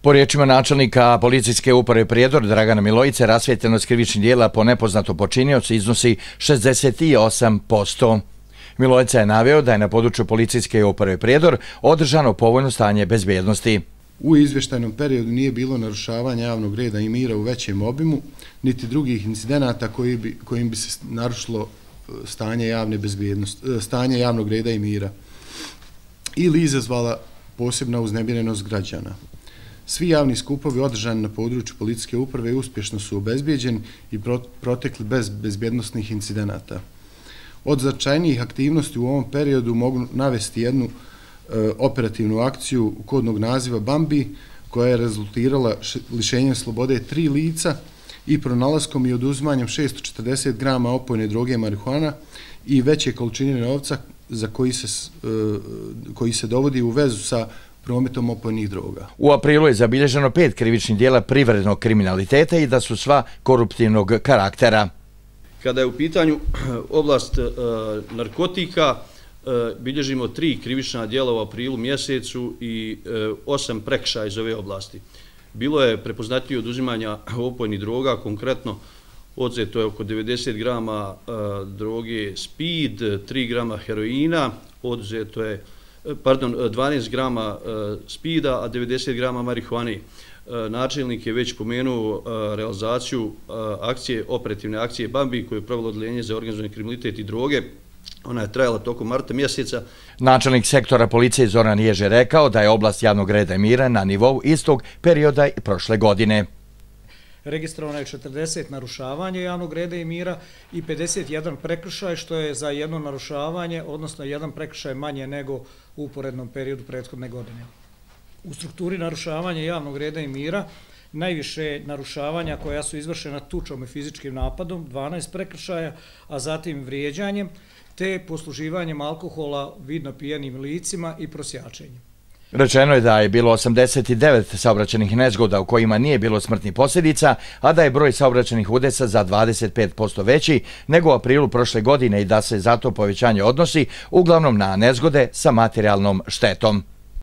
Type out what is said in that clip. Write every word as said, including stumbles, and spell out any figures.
Po riječima načelnika policijske uprave Prijedor Dragana Milojice, rasvijetljenost krivičnih djela po nepoznatom počiniocu iznosi šezdeset osam posto. Milojica je naveo da je na području policijske uprave Prijedor održano povoljno stanje bezbjednosti. U izvještajnom periodu nije bilo narušavanja javnog reda i mira u većem obimu, niti drugih incidenata koji bi, kojim bi se narušilo stanje javne bezbjednosti, stanje javnog reda i mira ili izazvala posebna uznemirenost građana. Svi javni skupovi održani na području policijske uprave uspješno su obezbijeđeni i protekli bez bezbjednosnih incidenata. Od značajnijih aktivnosti u ovom periodu mogu navesti jednu e, operativnu akciju kodnog naziva Bambi, koja je rezultirala lišenjem slobode tri lica i pronalaskom i oduzimanjem šesto četrdeset grama opojne droge marihuana i veće količine novca za koji se, e, koji se dovodi u vezu sa prometom opojnih droga. U aprilu je zabilježeno pet krivičnih djela privrednog kriminaliteta i da su sva koruptivnog karaktera. Kada je u pitanju oblast e, narkotika, e, bilježimo tri krivična djela u aprilu mjesecu i e, osam prekršaja iz ove oblasti. Bilo je prepoznatljivih oduzimanja opojnih droga, konkretno odzeto je oko devedeset grama e, droge speed, tri grama heroina, odzeto je pardon, dvanaest grama speeda, a devedeset grama marihuane. Načelnik je već pomenuo realizaciju akcije, operativne akcije Bambi koju je provelo Odeljenje za organizovani kriminalitet i droge. Ona je trajala tokom marta mjeseca. Načelnik sektora policije Zoran Ježe rekao da je oblast javnog reda i mira na nivou istog perioda i prošle godine. Registrovano je četrdeset narušavanja javnog reda i mira i pedeset jedan prekršaj, što je za jedno narušavanje, odnosno jedan prekršaj manje nego u uporednom periodu prethodne godine. U strukturi narušavanja javnog reda i mira najviše narušavanja koja su izvršena tučom i fizičkim napadom, dvanaest prekršaja, a zatim vrijeđanjem, te posluživanjem alkohola vidno pijenim licima i prosjačenjem. Rečeno je da je bilo osamdeset devet saobraćajnih nezgoda u kojima nije bilo smrtnih posljedica, a da je broj saobraćajnih udesa za dvadeset pet posto veći nego u aprilu prošle godine i da se zato povećanje odnosi uglavnom na nezgode sa materijalnom štetom.